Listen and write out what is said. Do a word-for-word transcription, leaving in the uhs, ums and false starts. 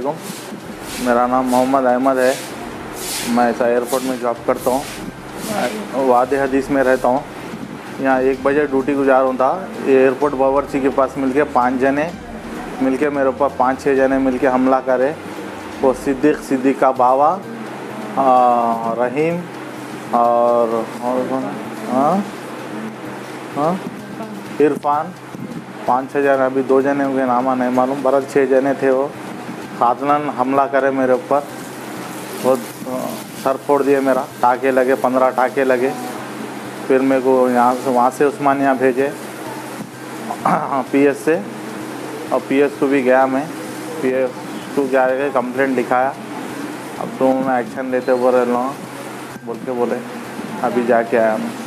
वालेकुम। मेरा नाम मोहम्मद अहमद है। मैं ऐसा एयरपोर्ट में जॉब करता हूँ, वादे हदीस में रहता हूँ। यहाँ एक बजे ड्यूटी गुजारूँ था। एयरपोर्ट बावर्ची के पास मिलके पांच जने मिलके मेरे ऊपर पाँच छः जने मिलके हमला करे। वो सिद्दीक सिद्दीक का बावा, रहीम और और कौन हाँ हाँ इरफान, पाँच छः जने, अभी दो जने हुए नामा नहीं मालूम, बरस छः जने थे। वो कातलन हमला करे मेरे ऊपर, बहुत सर फोड़ दिए मेरा, टाके लगे, पंद्रह टाके लगे। फिर मेरे को यहाँ से वहाँ से उस्मानिया भेजे पीएस से, और पीएस को भी गया मैं, पीएस को जाके कंप्लेंट लिखाया। अब तो मैं एक्शन लेते बोल रहे लोग बोल के बोले, अभी जाके आया मैं।